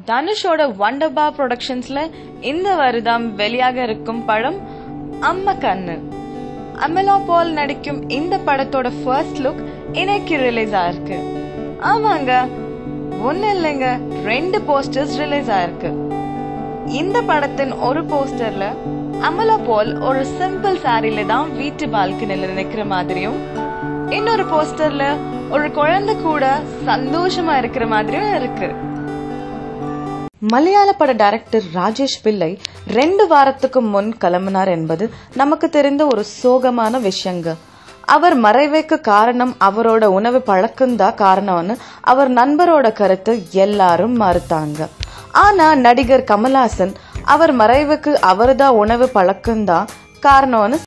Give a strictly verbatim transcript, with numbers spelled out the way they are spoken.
தனுஷோட வண்டர்பா ப்ரொடக்ஷன்ஸ்ல இந்த வருடம் வெளியாக இருக்கும் படம் அம்மா கண்ணு. அமலா பால் நடிக்கும் இந்த படத்தோட ஃபர்ஸ்ட் லுக் இன்னைக்கு ரிலீஸ் ஆயிருக்கு. ஆமாங்க, ஒன்னு இல்லைங்க, ரெண்டு போஸ்டர்ஸ் ரிலீஸ் ஆயிருக்கு. இந்த படத்தின் ஒரு போஸ்டர்ல அமலா பால் ஒரு சிம்பிள் சாரியில தான் வீட்டு பால்கனில நிக்கிற மாதிரியும், இன்னொரு போஸ்டர்ல ஒரு குழந்தை கூட சந்தோஷமா இருக்கிற மாதிரியும் இருக்கு. மலையாள பட டைரக்டர் ராஜேஷ் பிள்ளை ரெண்டு வாரத்துக்கு முன் கிளம்பினார் என்பது நமக்கு தெரிந்த ஒரு சோகமான விஷயங்க. அவர் மறைவுக்கு காரணம் அவரோட உணவு பழக்கம்தான் காரணம்னு அவர் நண்பரோட கருத்து எல்லாரும் மறுத்தாங்க. ஆனா நடிகர் கமல்ஹாசன் அவர் மறைவுக்கு அவர்தான் உணவு பழக்கம்தான் காரணம்னு